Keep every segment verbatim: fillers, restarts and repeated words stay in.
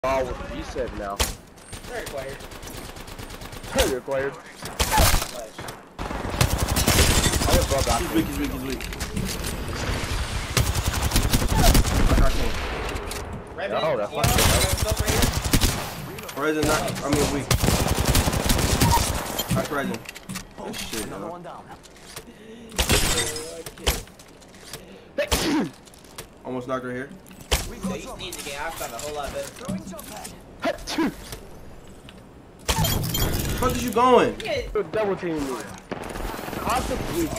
Oh, what you said now. They're acquired. They're acquired. Flash. I was above that. He's weak, he's weak, he's weak. Right No, that's not Horizon not, I mean weak. That's Horizon. That shit, Another yo. one down. Almost knocked her here. So you need to get Octane a whole lot better. Throwing jump pad. Fuck is you going? Yeah. Double team me. Concept weak.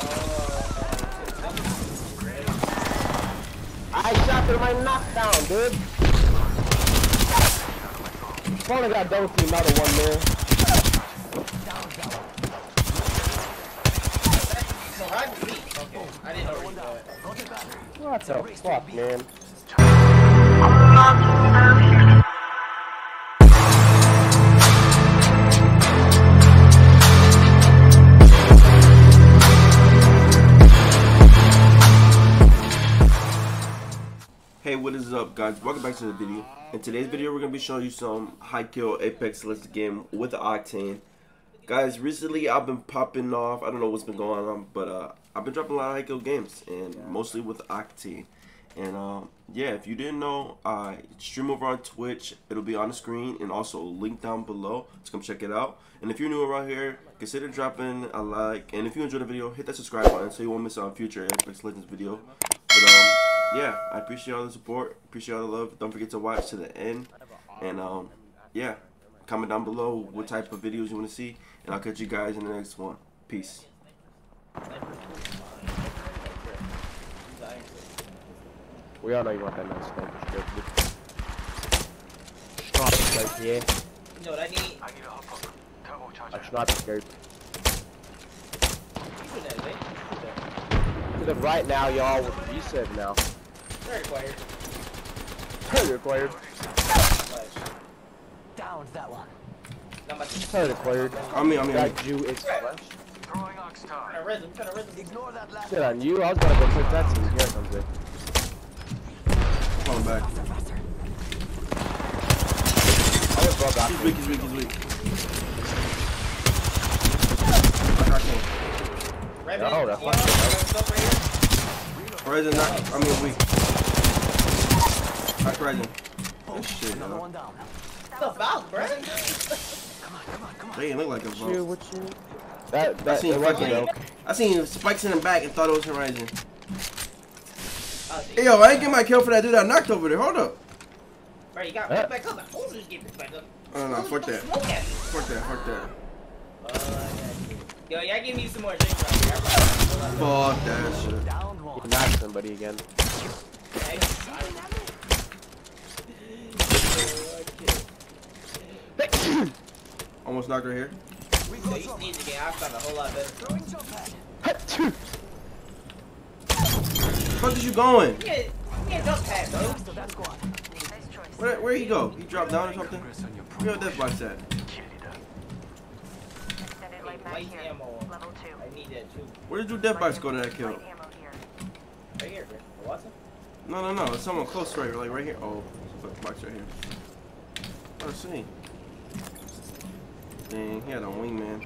I shot through my knockdown, dude. Finally got double team, not a one there. So hard to beat. Okay. I didn't know that. What the fuck, man? Hey, what is up, guys? Welcome back to the video. In today's video, we're going to be showing you some high kill Apex Legends game with the Octane. Guys, recently I've been popping off. I don't know what's been going on, but uh, I've been dropping a lot of high kill games, and mostly with Octane. And um, yeah, if you didn't know, I stream over on Twitch. It'll be on the screen and also a link down below. Let's come check it out. And if you're new around here, consider dropping a like. And if you enjoyed the video, hit that subscribe button so you won't miss out on future Apex Legends video. But um, yeah, I appreciate all the support. Appreciate all the love. Don't forget to watch to the end. And um, yeah, comment down below what type of videos you want to see. And I'll catch you guys in the next one. Peace. We all know you want that nice scope. Stop the scope here. You know what I need? I need a hop up. Turbo I charger. should not the scope. You put that away. To the right now, y'all. What you said now. They're acquired. They're acquired. Flash. Downed that one. Not much. They're acquired. I mean, I mean, That Jew is flesh. Throwing Trying to Octane. res him. Trying to res him. Ignore that last. Shit on you. I was gonna go click that team. Here it comes in. falling back. Faster, faster. I was above that. He's weak, he's weak, he's weak. Right No, back. that's You not know, good. stuff right here. Horizon not, I mean weak. That's Horizon. That shit, Another yo. one down. The foul, bro. Come on, come on, come on. They ain't look like a You, vote. what you? That, I that, seen it wasn't fucking, milk. I seen spikes in the back and thought it was Horizon. Oh, Hey yo, I didn't get my kill for that dude I knocked over there. Hold up. bro, you got Huh? right back up. I told you to get this back up. Oh no, Holy fuck that. Smoke at me. Fuck that, fuck that. Uh, Yo, y'all give me some more drinks around here. Fuck that shit. Downed one. You knocked somebody again. Almost knocked her here. We So got you jump. need to get Octane a whole lot better. Throwing jump pad. Fuck is you going? Yeah, yeah, don't pass, bro. Faster, that squad. Where where he go? He dropped down or something? Progress on your Where your death box at? Extended light mag Light here. ammo. Level two. I need that too. Where did your death box go to that kill? Light ammo here. Right here, bro. Watson? No, no, no. It's someone close right, like right here. Oh, death box right here. Oh, I see. Dang, he had a wingman.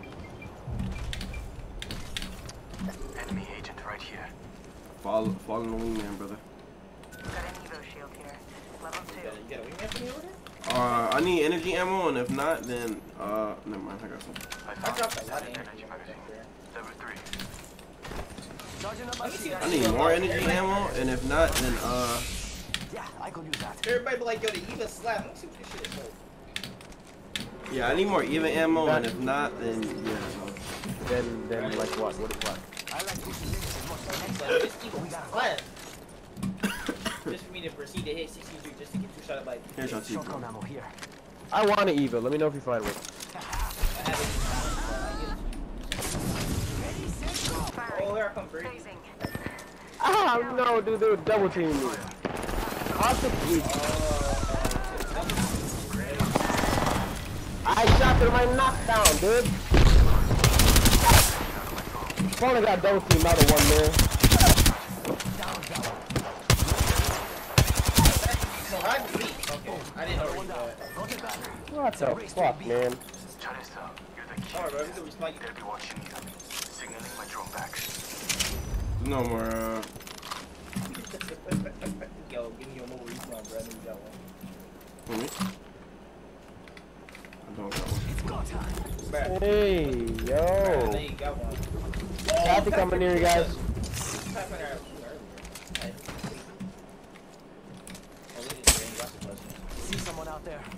Enemy agent right here. Fall, fall in the wingman, brother. Got an Evo shield here. Level You two. got, you got a wingman for me over there? Uh, I need energy ammo, and if not, then uh, never mind. I got some. I dropped a lot of energy energy back magazine. there. Level three. Charging up my Let me see shield. I need more energy ammo, and if not, then uh, Yeah, I could use that. Everybody be like, yo, the Eva slap. Let me see what this shit is for. yeah, I need more even ammo, and if not, then yeah. So. Then, then, like what? What is what? I like pushing limits as much as Like, next this Eva slap. Just for me to proceed to hit sixty-three, just to get two shot at like. Here's your T, Shotgun bro. ammo here. I want an Eva. Let me know if you find one. I have it. Oh, here I come, Brady. Phasing. Ah, no, dude, they were double teaming me. Concept weak. I shot through my knockdown, dude. Finally got double team, not a one there. So hard to beat. Okay. I didn't know where you were. What the fuck, man? Charissa, you're the key. Alright, bro. Everything respond. They'll be watching you. Signaling my drone back. No more. Uh, Yo, give me your mobile respawn, bro. I know you got one. for me? I don't got one. Bro, Hey, I yo. know you got one. Traffic coming near you guys. See someone out there?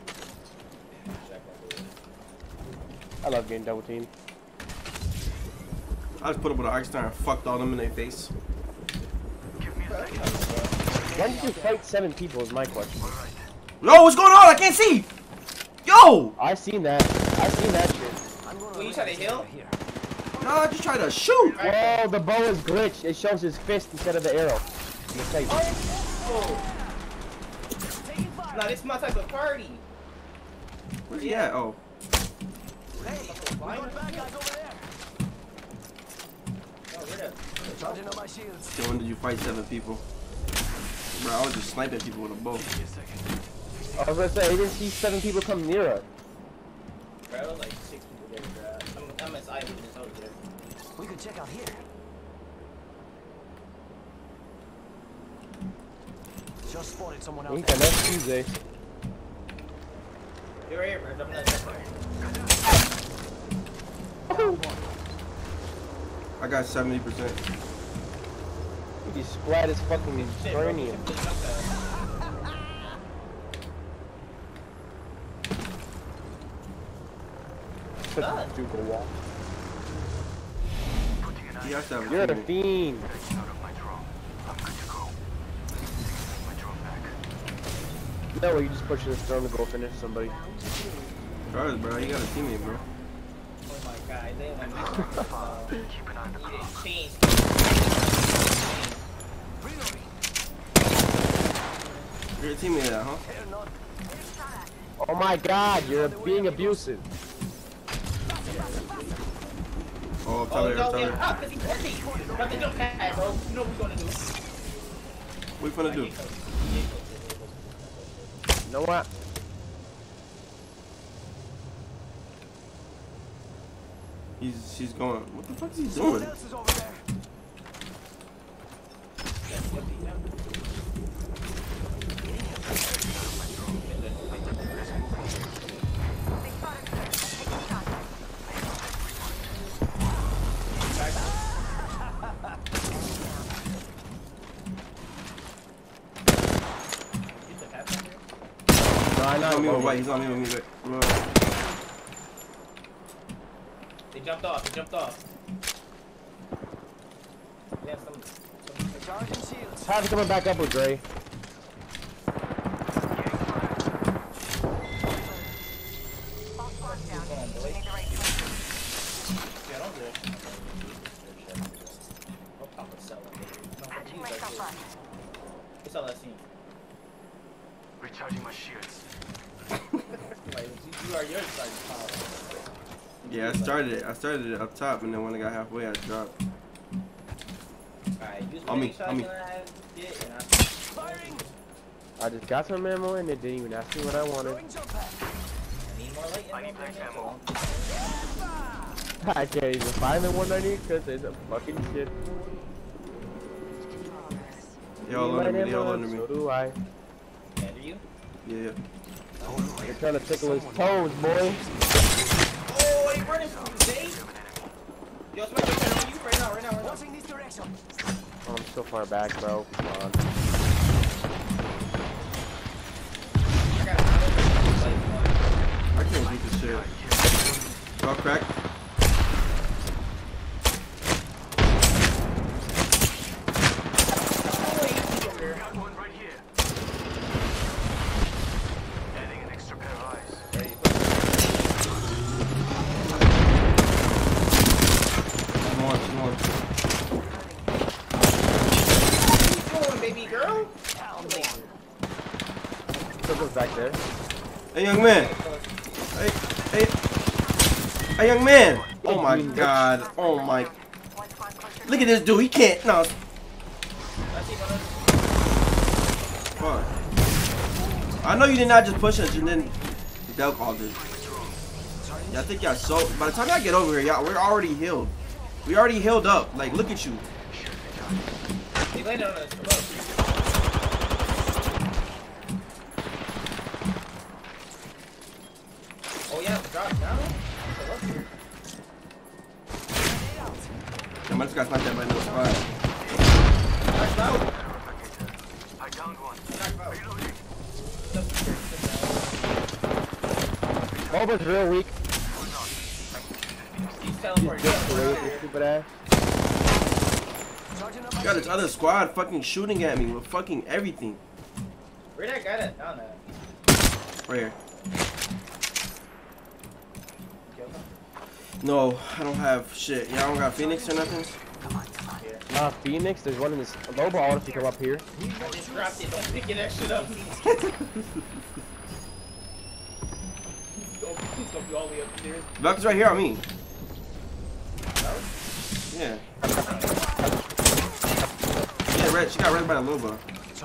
I love getting double teamed. I just put up with an Octane and fucked all them in their face. Why did you fight seven people is my question. Yo, what's going on? I can't see! Yo! I seen that. I seen that shit. Well, you try to heal? No, I just tried to shoot! Whoa, the bow is glitched. It shows his fist instead of the arrow. Mistake. Oh! Nah, this is my type of party. Where's he at? Oh. Hey, we got bad guys over there. Oh, where the- Charging on my shields. So when did you fight seven people? Bro, I was just sniping people with a bow. Give me a second. I was gonna say, I didn't see seven people come near us. Bro, there was like six people there, bro. I'm, I'm as I was over there. We could check out here. Just spotted someone I out think there. next Tuesday. You're right here, bro. I'm not that far. I got seventy percent. He splat his fucking Shit, bro. cranium. Such a stupid wall. Putting an He has to have a You're a teammate. fiend. Taking out of my drone. I'm good to go. Signaling my drone back. No way, you just pushing this throne to go finish somebody. Charles, bro, you got a teammate, bro. Oh my god, they want me to Keep an eye on the clock. change. Reloading. You're a teammate of that, huh? Here, not. Oh my god, you're being abusive. Oh, Oh, tell her, no, tell yeah, her. ah, cause he's forty. Nothing, don't pass, bro. You know what we're gonna do. What you finna do? You know what? He's, she's going. What the fuck is he Someone doing? else is over there. They spotted me. Let's take a shot. No, I He's know. on me with Bobby. white. He's on me with me. Right. They jumped off, they jumped off. Yeah, some, some Charging shields. How's coming back up with Gray? All squads down. Come on, boy. Made the right choice. Yeah, don't do it. I'll pop a cell in there. No, Patching he's like myself this. up. What's all that scene? Recharging my shields. Like, you, you are your side of power. Yeah, I started it. I started it up top, and then when I got halfway, I dropped. Alright, use On me, my on me. shotgun I did, and I Firing. I just got some ammo and it didn't even ask me what I wanted. Throwing jump pad. need more light I need ammo. black ammo. I can't even find the one I need because it's a fucking shit. They all Need under me. light They all ammo, under So me. do I. Andrew, you? Yeah, yeah. You're trying to tickle his toes, boy. Oh, he running from you, Zay. Yo, somebody jump on you right now, right now, right now. Watching this direction. Oh, I'm so far back, bro. Come on. I got a I can't beat this shit. Drop crack. Got one right here. Adding an extra pair of eyes. Come on, come on. What you doing, baby girl? Circle's back there. Hey, young man. Hey, hey. Hey, young man. Oh my god. Oh my. One squad closer. Look at this dude. He can't. No. I see one of Fuck. I know you did not just push us and then Del called it. Yeah, I think y'all so. By the time y'all get over here, y'all we're already healed. We already healed up. Like, look at you. They landed on us. Come Oh yeah, drop down. I just got sniped at by no squad. I downed one. Boba's real weak. He's teleporting. Just great, you stupid ass. You got this other squad fucking shooting at me with fucking everything. Where'd that guy that down at? Right here. Killed him? No, I don't have shit. Y'all don't got Phoenix or nothing? Nah, Phoenix, there's one in this Lobo. I want to come up here. I just dropped it. Don't pick that shit up. He's gonna be all the way up there. Valk's right here on me. Yeah. Yeah, red. She got red by the Lobo.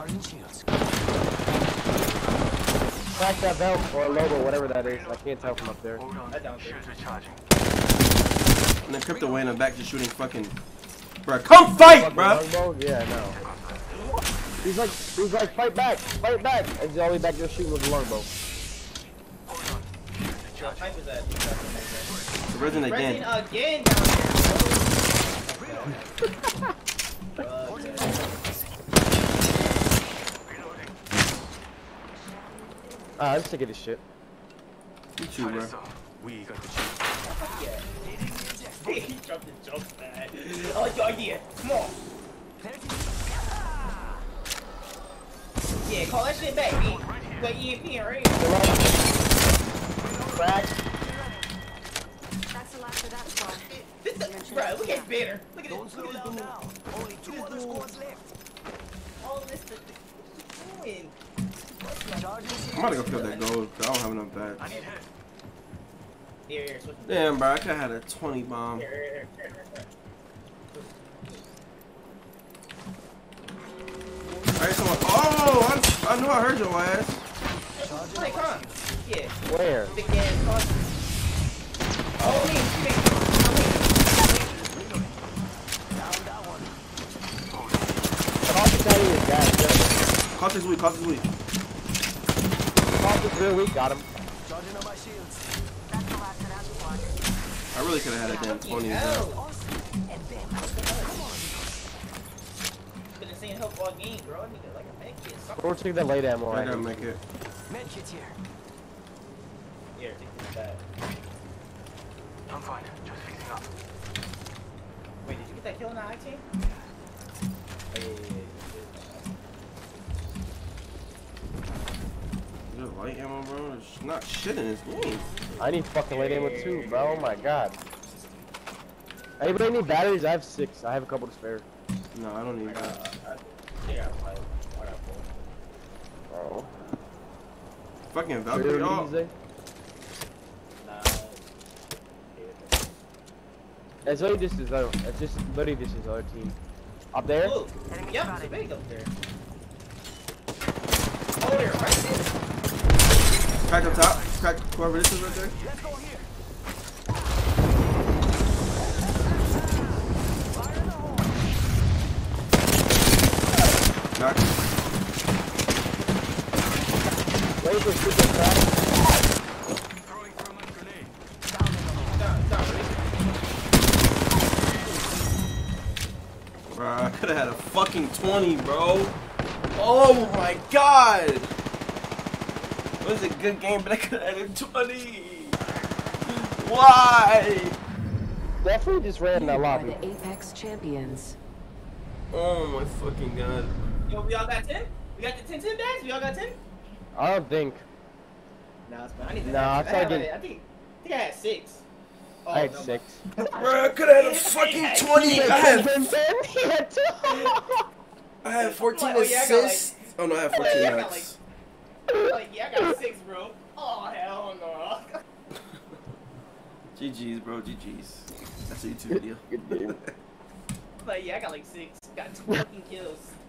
Crack that belt or Lobo, whatever that is. I can't tell from up there. Hold on. I downed it. Shields recharging. And then Crypto way in the back just shooting fucking. Bruh, come fight, bruh! Longbow? Yeah, no. He's like, he's like, fight back, fight back, and he's all the way back there shooting with the longbow. Hold on. Shields The recharging. pipe is at. The Resident Resin again. again down here. Uh, Reloading. Ah, I'm sick of this shit. You too, bro. So, we got the shield. yeah. He dropped the jump pad. I like your idea. Come on. Yeah, call that shit back, B. Like E M P and right? Crack. That's the last of that squad. This is, bro, look at Banner. Look at this. Look at this. Only two other squads left. All this is doing. I'm about to go kill that gold, cause I don't have enough I bats. need help. Here, here, switch. Damn, bro, I could have had a twenty bomb. Here, here, here, here, here. Alright, someone. Oh, I, I knew I heard your ass. Hey, come on. Yeah. Where? Big ass cross. Oh, me, me. Cautious out of here, guys. Cost is weak, cost is weak. Cautious real weak, got him. Charging on my shields. That's the last of that squad. I really could have had a damn twenty. Oh. And then, Been the same help all game, bro. I need to, like a med kit. Something. We'll take that late ammo I right gotta here. make it. medkit here. Here, take this back. I'm fine. Just fixing up. Wait, did you get that kill in the Octane? Oh, yeah, yeah, yeah. Is there light ammo, bro? There's not shit in this game. I need fucking late ammo too, bro. Oh my god. Anybody need batteries? I have six. I have a couple to spare. No, I don't I need got, that. I, I got five. I got four. Oh. Fucking Where Valkyrie. are Oh, these, eh? Nah. It's literally just his other. It's just literally just his other team. Up there? Ooh. Yep, it's a big up there. Oh, there, right there. crack up top. Crack whoever this is right there. Let's go here. Knock. Wait for super crack. Throwing thermite grenade. Down, down, ready? Bro, I could have had a fucking twenty, bro. Oh my god. It was a good game, but I could have had a twenty. Why? Definitely just ran in that By lobby. the Apex champions. Oh my fucking god. Yo, we all got ten? We got the ten ten bags? We all got ten? I don't think. Nah, it's fine. I need to Nah, have- I I, started have, getting- I think, I think I had six. Oh, I had no, six. Bro, I could have had a fucking twenty. I had, He had two. I had fourteen Oh, yeah, I got, like- assists. Oh no, I had Oh, fourteen yeah, I got, knocks. Like, yeah, I got six, bro. Oh, hell no. G G's, bro. G G's. That's a YouTube video. Good game. Like, yeah, I got like six. Got two fucking kills.